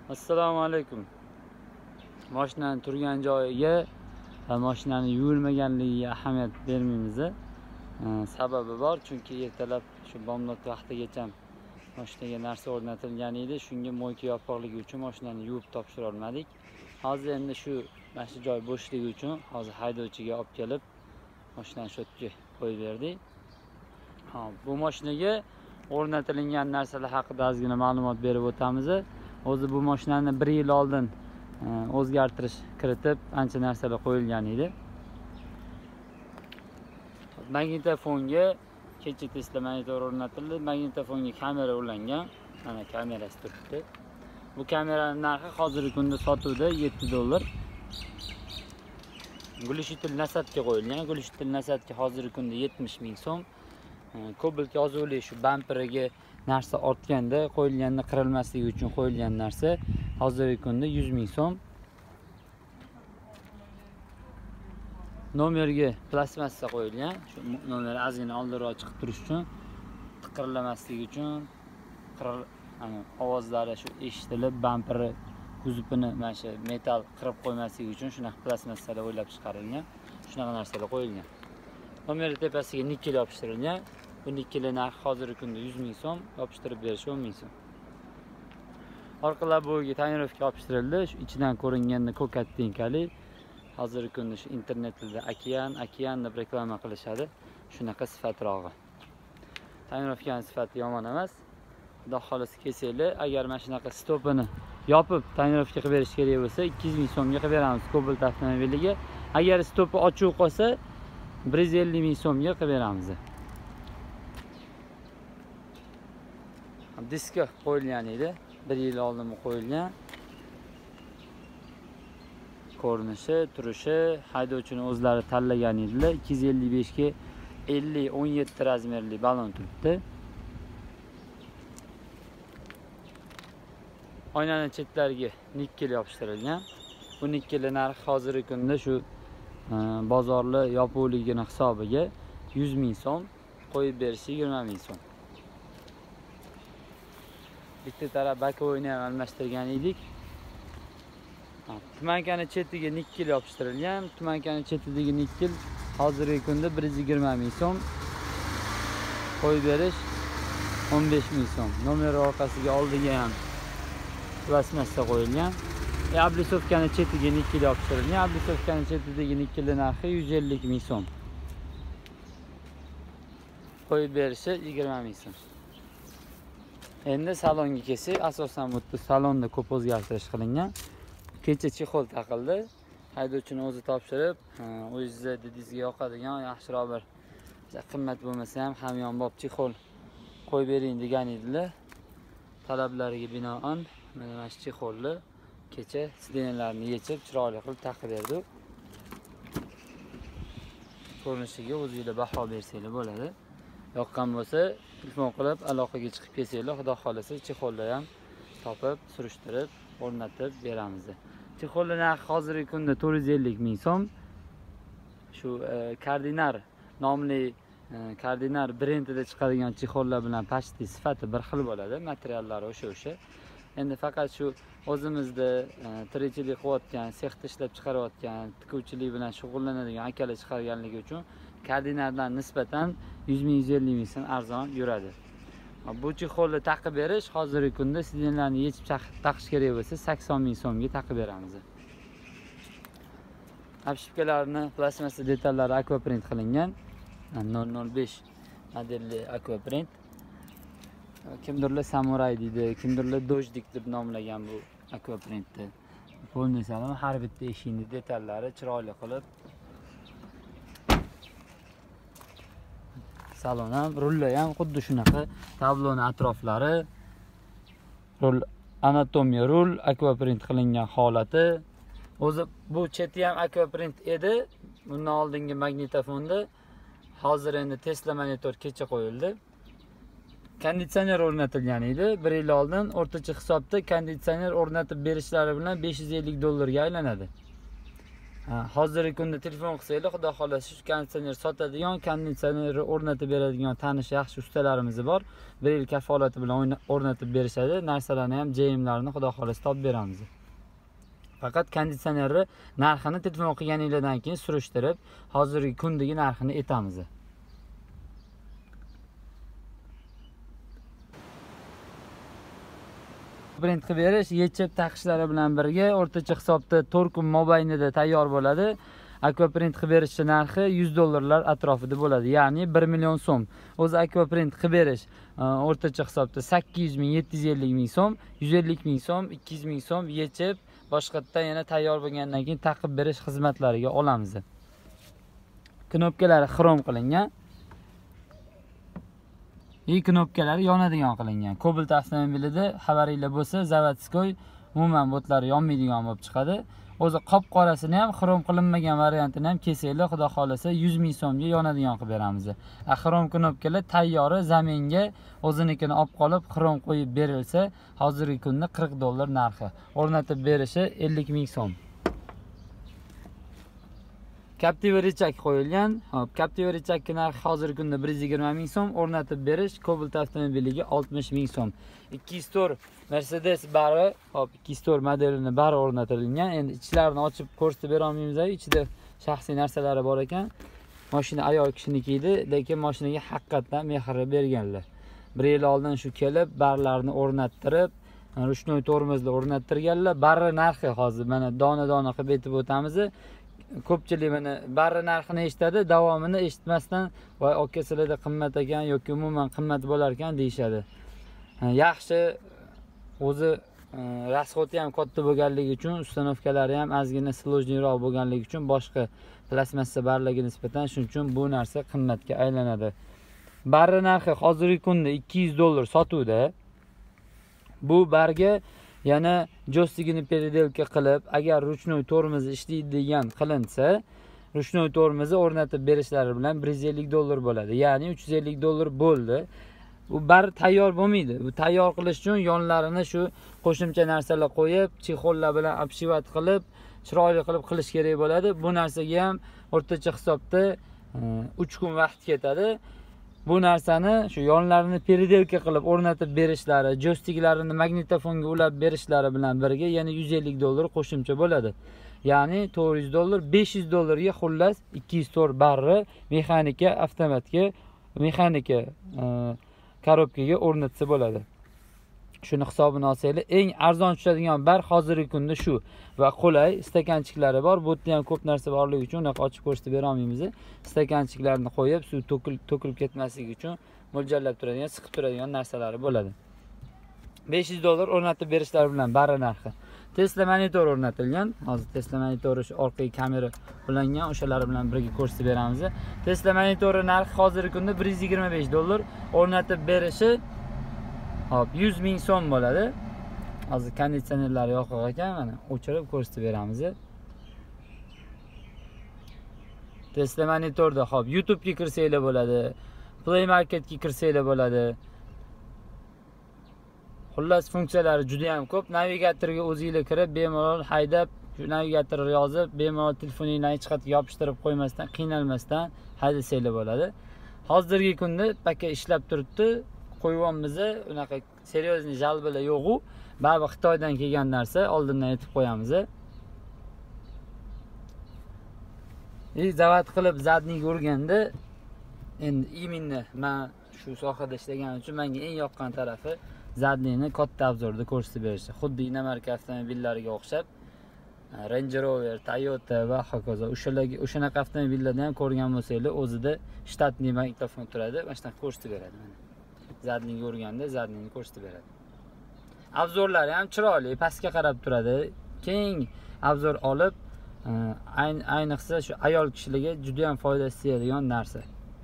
Assalomu alaykum. Mashinani turgan joyiga va mashinani yuvilmaganligiga ahamiyat bermaymiz. Sababi bor, chunki ertalab shu bomdod vaqtigacha mashinaga narsa o'rnatilgan edi. Shunga mo'yka yopiqligi uchun mashinani yuvib topshira olmadik. Hozir endi mana shu joy bo'shligi uchun hozir haydovchiga olib kelib mashinani shu yerga qo'yib berdik. Bu mashinaga o'rnatilgan narsalar haqida ozgina ma'lumot berib o'tamiz. O'zi bu mashinani 1 yil oldin o'zgartirish kiritib ancha narsalar qo'yilgan edi. Magnitofonga kecha Tesla monitor o'rnatildi. Magnitofonga kamera ulangan. Mana kamerasi turibdi. Bu kameraning narxi hozirgi kunda sotuvda $7. Gulishtil nasatga qo'yilgan. Gulishtil nasatga hozirgi kunda 70 ming so'm. Cobalt yozuvli shu bamperiga narsa ortganda qo'yilganda qirilmasligi uchun qo'yilgan narsa hozirgi kunda 100 ming so'm. Nomerga plastmassa qo'yilgan. Shu nomer ozgina oldinroq chiqib turish uchun, tiqirlamasligi uchun, ovozlari shu eshitilib, bamperi kuzupini mana shu metal qirib qo'ymasligi uchun shunaqa plastmassalar o'ylab chiqarilgan. Shunaqa narsalar qo'yilgan. Nomer tepasiga nikel yopishtirilgan. Bu nikelning narxi hozirgi kunda 100 ming so'm, yopishtirib berish 10 ming so'm. Orqa laboga tonirovka yopishtirildi. Shu ichidan ko'ringanda ko'kat tenkali. Hozirgi kunda shu internetda okean deb reklama qilishadi. Shunaqa sifatrog'i. Tonirovkaning sifati yomon emas. Xudo xolisi kesanglar, agar mana shunaqa stopini yopib tonirovka qilib berish kerak bo'lsa, 200 ming so'mga qilib beramiz Cobalt avtomobiliga. Agar stopi ochiq qolsa, 150 ming so'mga qilib beramiz. Diska qo'yilgan edi. 1 yil oldin qo'yilgan. Ko'rinishi, turishi haydovchining o'zlari tanlagan edilar. 255 ga 50-17 razmerli balon turibdi. Oynaning chetlariga nikel yopishtirilgan. Bu nikelning narxi hozirgi kunda shu bozorli yopiqligini hisobiga 100 ming so'm, qo'yib berishi 20 ming so'm. Bitta taraf bakovoyni ham almashtirgan edik. Tumankaning chetiga nikel yopishtirilgan. Tumankaning chetidagi nikel hozirgi kunda 120 ming so'm, qo'yib berish 15 ming so'm. Nomer orqasiga oldiga ham plastmassa qo'yilgan. Ablisovkaning chetiga nikel yopishtirilgan. Ablisovkaning chetidagi nikelning narxi 150 ming so'm. Qo'yib berishi 20 ming so'm. Endi salonga kelsak, asosan bu salonda ko'p o'zgartirish qilingan. Kecha chexol taqildi. Haydovchining o'zi topshirib, o'zingizga didingizga yoqadigan, yaxshiroq bir qimmat bo'lmasa ham hamyonbop chexol qo'yib bering degan edilar. Talablariga binoan mana shu chexolni kecha sidenlarni yechib, chiroyli qilib taqib berdik. Ko'rinishiga o'zingizlar baho bersanglar bo'ladi. Yoqqan bo'lsa, telefon qilib aloqaga chiqib kelsanglar, xudo xolasa chexolni ham topib, surishtirib, o'rnatib beramiz. Chexolning narxi hozirgi kunda 450 ming so'm. Shu Kardinar nomli Kardinar brendida chiqadigan chexollar bilan pashti sifati bir xil bo'ladi, materiallari o'sha. Endi faqat shu o'zimizda tirikchilik qilayotgan, sexda ishlab chiqarayotgan, tikuvchilik bilan shug'ullanadigan akalar chiqarganligi uchun Kardinardan nisbatan 100 ming 150 ming so'm arzon yuradi. Bu chexolni taqib berish hozirgi kunda sidenlarni yechib taqish kerak bo'lsa 80 ming so'mga taqib beramiz. Apshipkalarni plastmassa detallari aquaprint qilingan. 005 modelli aquaprint. Kimdirlar samuray deydi, kimdirlar dojdik deb nomlagan bu aquaprintni. Bo'lmasa har bitta eshikning detallari chiroyli qilib. Salon ham, rullar ham xuddi shunaqa. Tabloning atroflari, rul anatomiya rul aquaprint qilingan holati. O'zi bu cheti ham aquaprint edi. Bundan oldingi magnitofonda hozir endi Tesla monitor kecha qo'yildi. Konditsioner o'rnatilgan edi. 1 yil oldin o'rtacha hisobda konditsioner o'rnatib berishlari bilan $550 ga aylanadi. Hozirgi kunda telefon qilsanglar, xudo xolasa shu konditsioner sotadigan, konditsionerni o'rnatib beradigan tanish yaxshi ustalarimiz bor. 1 yil kafolati bilan o'rnatib berishadi. Narsalarni ham, jeyimlarni xudo xolasa topib beramiz. Faqat konditsionerni narxini telefon qilganinglardan keyin surishtirib, hozirgi kundagi narxini aytamiz. Print qilib berish, yechib taqishlari bilan birga o'rtacha hisobda 4 kun mobaynida tayyor bo'ladi. Aquaprint qilib berish narxi $100 atrofida bo'ladi, ya'ni 1 million so'm. O'zi aquaprint qilib berish o'rtacha hisobda 800 ming, 750 ming so'm, 150 ming so'm, 200 ming so'm yechib, boshqatdan yana tayyor bo'lgandan keyin taqib berish xizmatlariga olamiz. Knopkalari xrom qilingan. Knopkalari yonadigan qilingan. Cobalt avtomobilida xabaringlar bo'lsa, zavodskoy umuman bo'tlari yonmaydigan bo'lib chiqadi. O'zi qop-qorasini ham xrom qilinmagan variantini ham kelsanglar, xudo xolasa 100 ming so'mga yonadigan qilib beramiz. Xrom knopkalar tayyori zaminga o'zinikini olib qolib, xrom qo'yib berilsa, hozirgi kunda $40 narxi. O'rnatib berishi 50 ming so'm. Captiva richak qo'yilgan. Hop, Captiva richak narxi hozirgi kunda 120 ming so'm, o'rnatib berish Cobalt avtomobiliga 60 ming so'm. 204 Mercedes bari, hop, 204 modelini bari o'rnatilgan. Endi ichlarini ochib ko'rsatib bera olmaymiz, ichida shaxsiy narsalari bor ekan. Mashina ayol kishiniki edi, lekin mashinaga haqiqatan mehr berganlar. 1 yil oldin shu kelib, barlarni o'rnattirib, rushnoy tormozli o'rnattirganlar. Bari narxi hozir mana dona-dona qilib aytib o'tamiz. Ko'pchilik mana barra narxini eshitadi, davomini eshitmasdan voy okasilarda qimmat ekan yoki umuman qimmat bo'lar ekan deyshadi. Yaxshi, o'zi rasxoti ham katta bo'lganligi uchun, ustanovkalari ham ozgina slojniyroq bo'lganligi uchun boshqa plastmassa barlarga nisbatan shuning uchun bu narsa qimmatga aylanadi. Barra narxi hozirgi kunda $200 sotuvda. Bu barga yana jo'stigini peridelka qilib, agar ruchnoy tormozi ishlaydigan qilinsa, ruchnoy tormozi o'rnatib berishlari bilan $150 bo'ladi. Ya'ni $350 bo'ldi. Bu bar tayyor bo'lmaydi. Bu tayyor qilish uchun yonlarini shu qo'shimcha narsalar qo'yib, chexollar bilan obshivat qilib, chiroyli qilib qilish kerak bo'ladi. Bu narsaga ham o'rtacha hisobda 3 kun vaqt ketadi. Bu narsani shu yonlarini peridelka qilib o'rnatib berishlari, jo'stiklarini magnitofonga ulab berishlari bilan birga yana $150 qo'shimcha bo'ladi. Ya'ni $400, $500 ga xullas 204 barri mexanika avtomatga, mexanika korobkaga o'rnatsa bo'ladi. Shuni hisobini olsanglar, eng arzon tushadigan bar hozirgi kunda shu va qulay stakanchiklari bor. Bu yerda ham ko'p narsa borligi uchun unaqa ochib ko'rsatib bera olmaymiz. Stakanchiklarni qo'yib, suv to'kilib ketmasligi uchun mo'ljallab turadigan, siqib turadigan narsalari bo'ladi. $500 o'rnatib berishlari bilan barra narxi. Tesla monitor o'rnatilgan. Hozir Tesla monitori shu orqaga kamera ulangan, o'shalari bilan birga ko'rsatib beramiz. Tesla monitori narxi hozirgi kunda $125, o'rnatib berishi hop 100 ming so'm bo'ladi. Hozir konditsionerlar yoqib ekan, mana o'chirib ko'rsatib beramiz. Tesla monitorda hop YouTube ga kirsanglar bo'ladi, Play Marketga kirsanglar bo'ladi. Xullas funksiyalari juda ham ko'p. Navigatorga o'zingizlar kirib, bemalol haydab, shu navigatorni yozib, bemalol telefoningizning hech qayerga yopishtirib qo'ymasdan, qiynalmasdan haydasanglar bo'ladi. Hozirgi kunda paka ishlab turibdi. Qo'yibamiz, unaqa seryozni jalbilar yo'q-u. Baribir Xitoydan kelgan narsa, oldindan aytib qo'yamiz. Zavod qilib zadniga urganda, endi imенно men shu sohada ishlaganim uchun menga eng yoqqan tarafi zadnini katta obzorda ko'rsatib berishi. Xuddi Dinamarka avtomobillariga o'xshab, Range Rover, Toyota va hokazo o'shanaqa avtomobillarni ham ko'rgan bo'lsanglar, o'zida shtatniy magnitofon turadi, mana shunday ko'rsatib beradi mana. Zadniga urganda zadnini ko'rsatib beradi. Obzorlari ham chiroyli, pastga qarab turadi. Keng obzor olib, ayniqsa shu ayol kishilarga juda ham foydasi tegadigan narsa.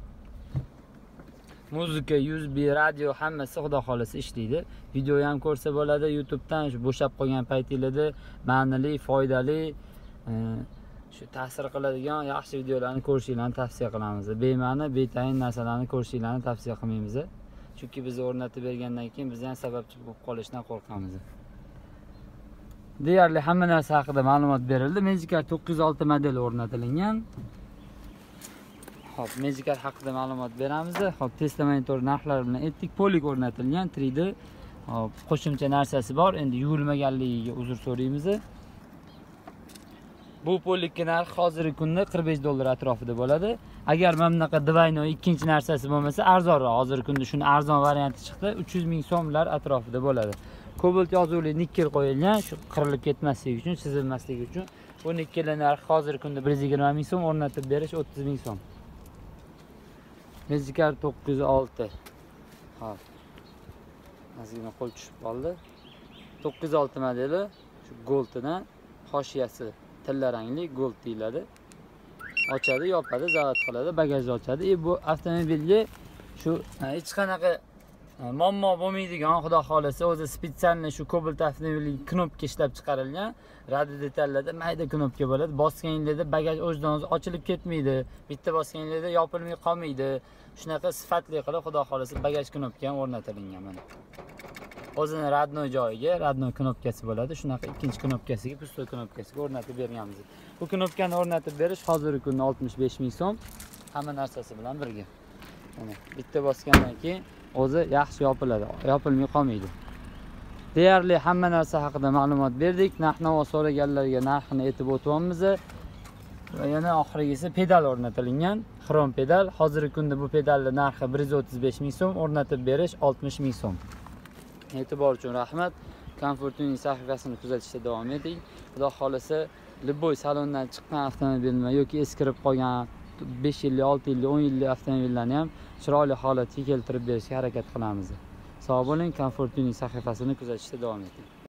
Muzika, USB, radio hammasi xudo xolasa ishlaydi. Video ham ko'rsa bo'ladi YouTubedan, shu bo'shab qolgan paytingizda ma'nili, foydali, shu ta'sir qiladigan yaxshi videolarni ko'rishinglarni tavsiya qilamiz. Bema'ni, betayin narsalarni ko'rishinglarni tavsiya qilmaymiz. Chunki biz o'rnatib bergandan keyin biz ham sababchi bo'lib qolishdan qo'rqamiz. Deyarli hamma narsa haqida ma'lumot berildi. Magicar 906 modeli o'rnatilgan. Hop, Magicar haqida ma'lumot beramiz. Hop, Tesla monitor narxlari bilan aytdik. Polik o'rnatilgan 3D. Hop, qo'shimcha narsasi bor. Endi yuvilmaganligiga uzr so'raymiz. Bu polikning narxi hozirgi kunda $45 atrofida bo'ladi. Agar mana bunaqa Divino ikkinchi narsasi bo'lmasa, arzonroq. Hozirgi kunda shuni arzon varianti chiqdi. 300 ming so'mlar atrofida bo'ladi. Kobalt yozuvli nikkel qo'yilgan, shu qirilib ketmasligi uchun, chizilmasligi uchun. Bu nikkelning narxi hozirgi kunda 120 ming so'm, o'rnatib berish 30 ming so'm. Magicar 906. Hop. Ozgina qo'l tushib qoldi. 906 modeli, shu golddan hoshiyasi tilla rangli gold deyiladi. Ochadi, yopadi, zavat qiladi, bagajni ochadi. Bu avtomobilga shu hech qanaqa muammo bo'lmaydigan, xudo xolasa, o'zi spesialniy shu Cobalt avtomobiliga knopka ishlab chiqarilgan. Radi detallarda mayda knopka bo'ladi. Bosganingizda bagaj o'zidan o'zi ochilib ketmaydi. Bitta bosganingizda yopilmay qolmaydi. Shunaqa sifatli qilib, xudo xolasa, bagaj knopka ham o'rnatilgan mana. O'zini radnoy joyiga radnoy knopkasi bo'ladi. Shunaqa ikkinchi knopkasiga, pustoy knopkasiga o'rnatib berganmiz. Bu knopkani o'rnatib berish hozirgi kunda 65 ming so'm. Hamma narsasi bilan birga. Mana bitta bosgandan keyin o'zi yaxshi yopiladi, yopilmay qolmaydi. Deyarli hamma narsa haqida ma'lumot berdik. Narx-navo so'raganlarga narxini aytib o'tyapmiz. Va yana oxirgisi pedal o'rnatilgan, xrom pedal. Hozirgi kunda bu pedalning narxi 135 ming so'm, o'rnatib berish 60 ming so'm. E'tibor uchun rahmat. Comfort'ning sahifasini kuzatishda davom eting. Xudo xolasa, Liboy salondan chiqqan avtomobilni yoki eskirib qolgan 5 yillik, 6 yillik, 10 yillik avtomobillarni ham chiroyli holatga keltirib berishga harakat qilamiz. Sog' bo'ling, Comfort'ning sahifasini kuzatishda davom eting.